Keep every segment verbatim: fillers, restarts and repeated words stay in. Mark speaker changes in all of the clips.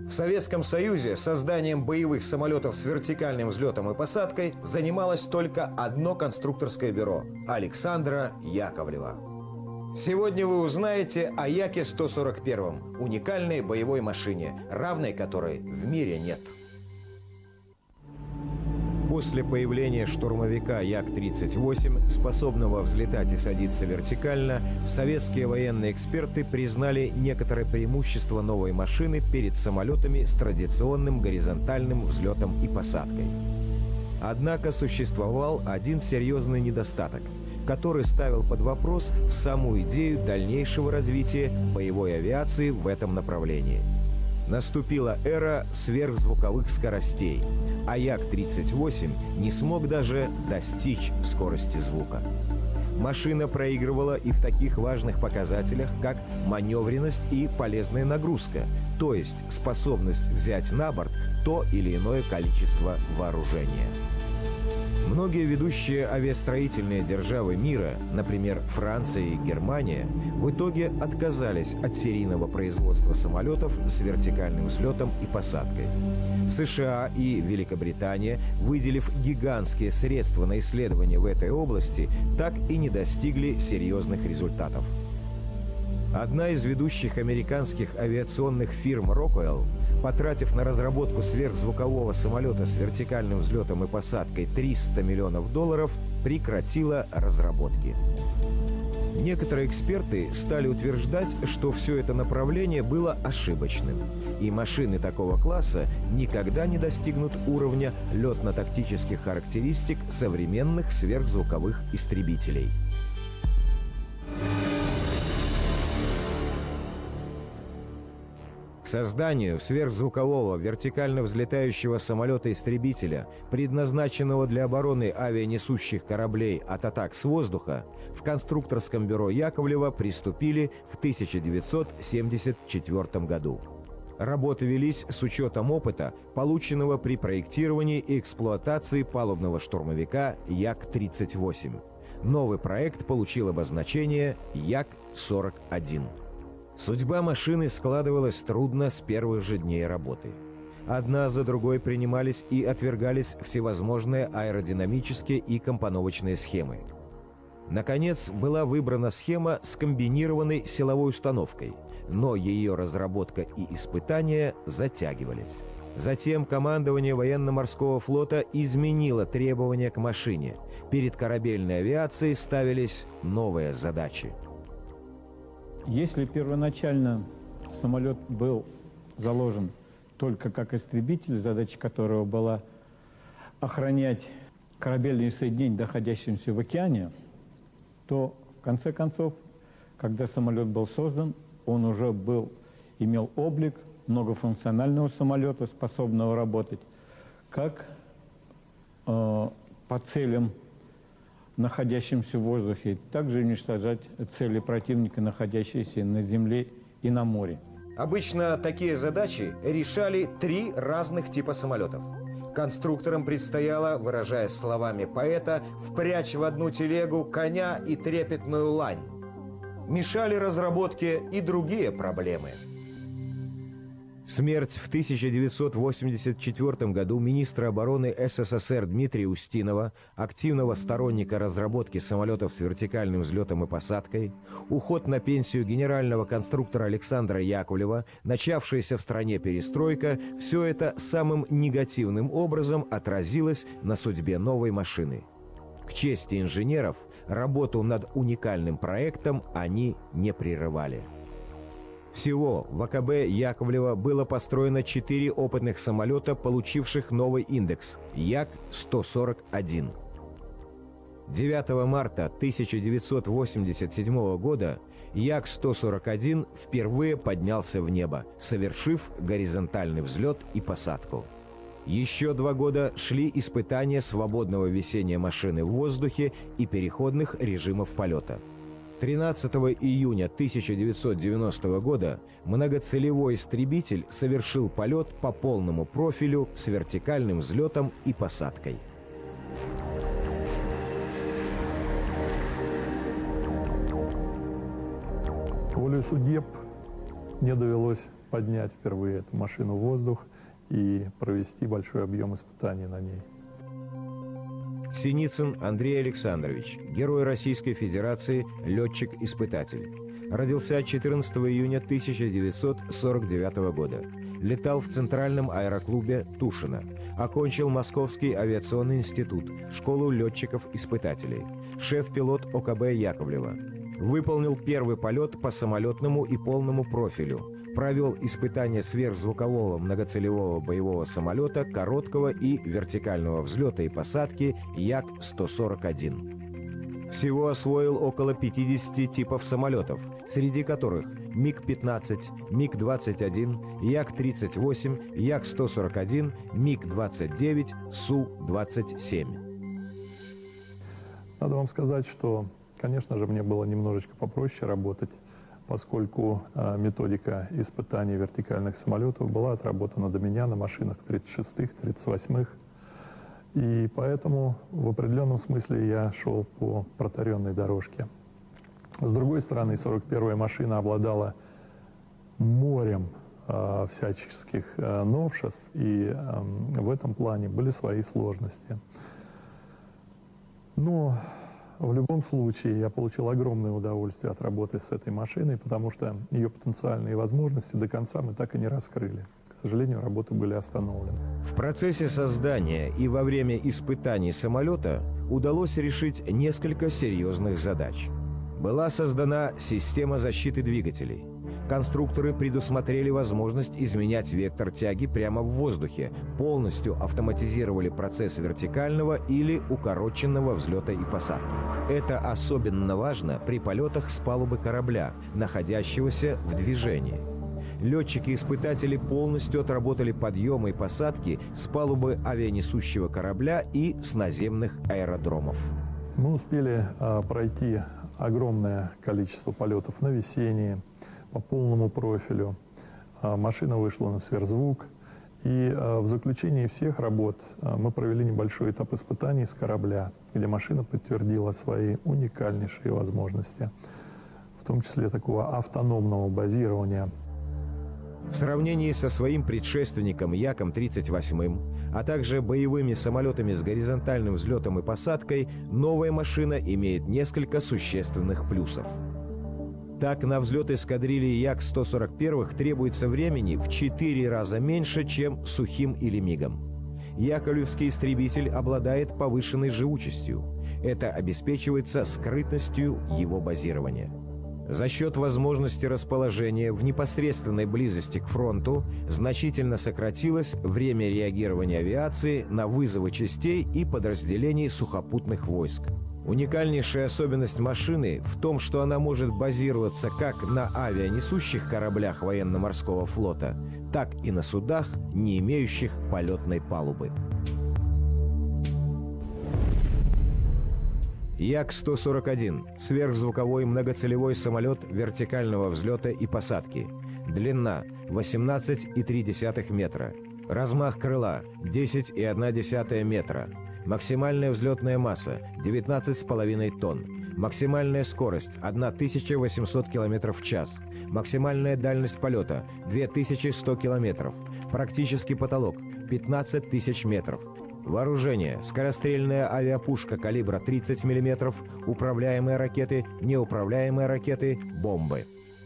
Speaker 1: В Советском Союзе созданием боевых самолетов с вертикальным взлетом и посадкой занималось только одно конструкторское бюро – Александра Яковлева. Сегодня вы узнаете о Яке сто сорок один – уникальной боевой машине, равной которой в мире нет. После появления штурмовика Як тридцать восемь, способного взлетать и садиться вертикально, советские военные эксперты признали некоторые преимущества новой машины перед самолетами с традиционным горизонтальным взлетом и посадкой. Однако существовал один серьезный недостаток, который ставил под вопрос саму идею дальнейшего развития боевой авиации в этом направлении. Наступила эра сверхзвуковых скоростей, а Як тридцать восемь не смог даже достичь скорости звука. Машина проигрывала и в таких важных показателях, как маневренность и полезная нагрузка, то есть способность взять на борт то или иное количество вооружения. Многие ведущие авиастроительные державы мира, например, Франция и Германия, в итоге отказались от серийного производства самолетов с вертикальным взлетом и посадкой. США и Великобритания, выделив гигантские средства на исследования в этой области, так и не достигли серьезных результатов. Одна из ведущих американских авиационных фирм Rockwell, потратив на разработку сверхзвукового самолета с вертикальным взлетом и посадкой триста миллионов долларов, прекратила разработки. Некоторые эксперты стали утверждать, что все это направление было ошибочным, и машины такого класса никогда не достигнут уровня летно-тактических характеристик современных сверхзвуковых истребителей. К созданию сверхзвукового вертикально взлетающего самолета-истребителя, предназначенного для обороны авианесущих кораблей от атак с воздуха, в конструкторском бюро Яковлева приступили в тысяча девятьсот семьдесят четвёртом году. Работы велись с учетом опыта, полученного при проектировании и эксплуатации палубного штурмовика Як тридцать восемь. Новый проект получил обозначение Як сорок один. Судьба машины складывалась трудно с первых же дней работы. Одна за другой принимались и отвергались всевозможные аэродинамические и компоновочные схемы. Наконец, была выбрана схема с комбинированной силовой установкой, но ее разработка и испытания затягивались. Затем командование военно-морского флота изменило требования к машине. Перед корабельной авиацией ставились новые задачи.
Speaker 2: Если первоначально самолет был заложен только как истребитель, задача которого была охранять корабельные соединения, находящиеся в океане, то в конце концов, когда самолет был создан, он уже был, имел облик многофункционального самолета, способного работать как э, по целям, находящимся в воздухе, также уничтожать цели противника, находящиеся на земле и на море.
Speaker 1: Обычно такие задачи решали три разных типа самолетов. Конструкторам предстояло, выражаясь словами поэта, впрячь в одну телегу коня и трепетную лань. Мешали разработке и другие проблемы. Смерть в тысяча девятьсот восемьдесят четвёртом году министра обороны СССР Дмитрия Устинова, активного сторонника разработки самолетов с вертикальным взлетом и посадкой, уход на пенсию генерального конструктора Александра Яковлева, начавшаяся в стране перестройка – все это самым негативным образом отразилось на судьбе новой машины. К чести инженеров, работу над уникальным проектом они не прерывали. Всего в АКБ Яковлева было построено четыре опытных самолета, получивших новый индекс – Як сто сорок один. девятого марта тысяча девятьсот восемьдесят седьмого года Як сто сорок один впервые поднялся в небо, совершив горизонтальный взлет и посадку. Еще два года шли испытания свободного висения машины в воздухе и переходных режимов полета. тринадцатого июня тысяча девятьсот девяностого года многоцелевой истребитель совершил полет по полному профилю с вертикальным взлетом и посадкой.
Speaker 3: Волей судеб мне довелось поднять впервые эту машину в воздух и провести большой объем испытаний на ней.
Speaker 1: Синицын Андрей Александрович, герой Российской Федерации, летчик-испытатель. Родился четырнадцатого июня тысяча девятьсот сорок девятого года. Летал в Центральном аэроклубе Тушино. Окончил Московский авиационный институт, школу летчиков-испытателей. Шеф-пилот О К Б Яковлева. Выполнил первый полет по самолетному и полному профилю. Провел испытания сверхзвукового многоцелевого боевого самолета короткого и вертикального взлета и посадки Як сто сорок один. Всего освоил около пятидесяти типов самолетов, среди которых Миг пятнадцать, Миг двадцать один, Як тридцать восемь, Як сто сорок один, Миг двадцать девять, Су двадцать семь.
Speaker 3: Надо вам сказать, что, конечно же, мне было немножечко попроще работать, поскольку э, методика испытаний вертикальных самолетов была отработана до меня на машинах тридцать шестых, тридцать восьмых. И поэтому в определенном смысле я шел по протаренной дорожке. С другой стороны, сорок первая машина обладала морем э, всяческих э, новшеств, и э, в этом плане были свои сложности. Но в любом случае я получил огромное удовольствие от работы с этой машиной, потому что ее потенциальные возможности до конца мы так и не раскрыли. К сожалению, работы были остановлены.
Speaker 1: В процессе создания и во время испытаний самолета удалось решить несколько серьезных задач. Была создана система защиты двигателей. Конструкторы предусмотрели возможность изменять вектор тяги прямо в воздухе, полностью автоматизировали процесс вертикального или укороченного взлета и посадки. Это особенно важно при полетах с палубы корабля, находящегося в движении. Летчики-испытатели полностью отработали подъемы и посадки с палубы авианесущего корабля и с наземных аэродромов.
Speaker 3: Мы успели а, пройти огромное количество полетов на весенние, по полному профилю. А, машина вышла на сверхзвук. И а, в заключении всех работ а, мы провели небольшой этап испытаний с корабля, где машина подтвердила свои уникальнейшие возможности, в том числе такого автономного базирования.
Speaker 1: В сравнении со своим предшественником Яком тридцать восьмым, а также боевыми самолетами с горизонтальным взлетом и посадкой, новая машина имеет несколько существенных плюсов. Так, на взлет эскадрильи Як сто сорок один требуется времени в четыре раза меньше, чем сухим или Мигом. Яковлевский истребитель обладает повышенной живучестью. Это обеспечивается скрытностью его базирования. За счет возможности расположения в непосредственной близости к фронту значительно сократилось время реагирования авиации на вызовы частей и подразделений сухопутных войск. Уникальнейшая особенность машины в том, что она может базироваться как на авианесущих кораблях военно-морского флота, так и на судах, не имеющих полетной палубы. Як сто сорок один – сверхзвуковой многоцелевой самолет вертикального взлета и посадки. Длина – восемнадцать и три десятых метра. Размах крыла – десять и одна десятая метра. Максимальная взлетная масса – девятнадцать с половиной тонн. Максимальная скорость – тысяча восемьсот километров в час. Максимальная дальность полета – две тысячи сто километров. Практический потолок – пятнадцать тысяч метров. Вооружение – скорострельная авиапушка калибра тридцать миллиметров, управляемые ракеты, неуправляемые ракеты, бомбы.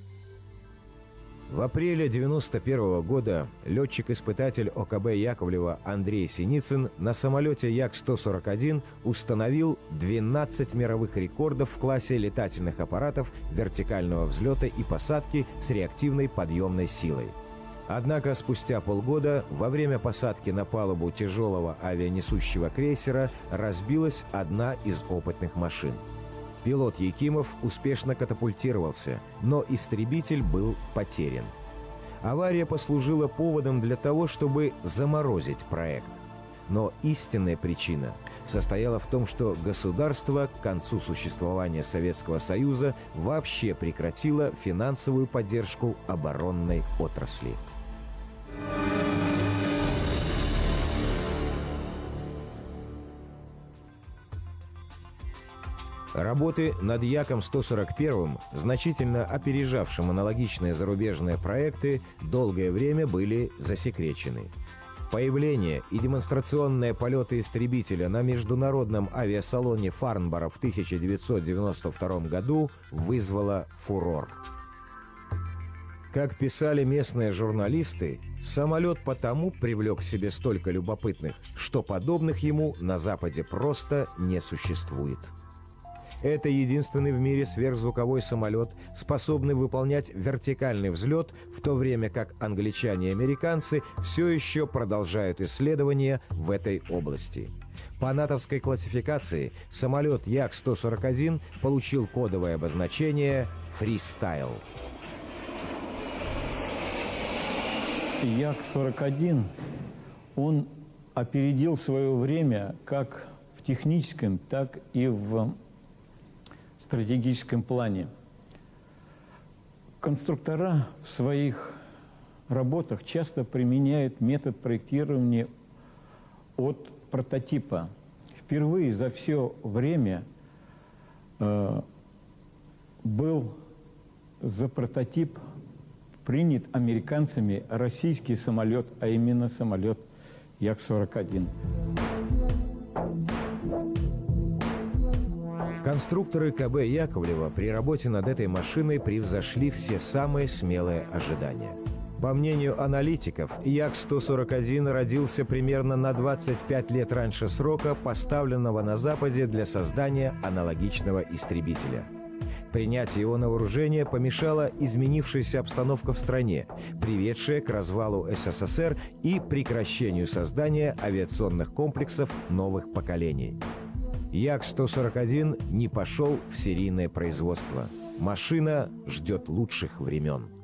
Speaker 1: В апреле девяносто первого года летчик-испытатель О К Б Яковлева Андрей Синицын на самолете Як сто сорок один установил двенадцать мировых рекордов в классе летательных аппаратов вертикального взлета и посадки с реактивной подъемной силой. Однако спустя полгода во время посадки на палубу тяжелого авианесущего крейсера разбилась одна из опытных машин. Пилот Якимов успешно катапультировался, но истребитель был потерян. Авария послужила поводом для того, чтобы заморозить проект. Но истинная причина состояла в том, что государство к концу существования Советского Союза вообще прекратило финансовую поддержку оборонной отрасли. Работы над Яком сто сорок один, значительно опережавшим аналогичные зарубежные проекты, долгое время были засекречены. Появление и демонстрационные полеты истребителя на международном авиасалоне Фарнборо в тысяча девятьсот девяносто втором году вызвало фурор. Как писали местные журналисты, самолет потому привлек к себе столько любопытных, что подобных ему на Западе просто не существует. Это единственный в мире сверхзвуковой самолет, способный выполнять вертикальный взлет, в то время как англичане и американцы все еще продолжают исследования в этой области. По натовской классификации самолет Як сто сорок один получил кодовое обозначение «Фристайл».
Speaker 2: Як сорок один, он опередил свое время как в техническом, так и в стратегическом плане. Конструктора в своих работах часто применяют метод проектирования от прототипа. Впервые за все время э, был за прототип принят американцами российский самолет, а именно самолет Як сорок один.
Speaker 1: Конструкторы ка бэ Яковлева при работе над этой машиной превзошли все самые смелые ожидания. По мнению аналитиков, Як сто сорок один родился примерно на двадцать пять лет раньше срока, поставленного на Западе для создания аналогичного истребителя. Принятие его на вооружение помешала изменившаяся обстановка в стране, приведшая к развалу эс эс эс эр и прекращению создания авиационных комплексов новых поколений. Як сто сорок один не пошел в серийное производство. Машина ждет лучших времен.